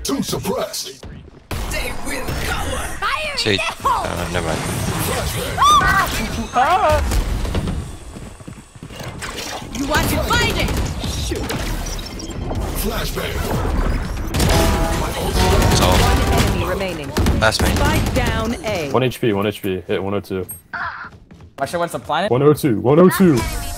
Two suppressed. They will go. Fire! Sage. Never mind. You want to find it? Flashbang. So, One enemy remaining. last main. Spike down A. 1 HP, 1 HP. Hit 102. I should went to planet. 102, 102.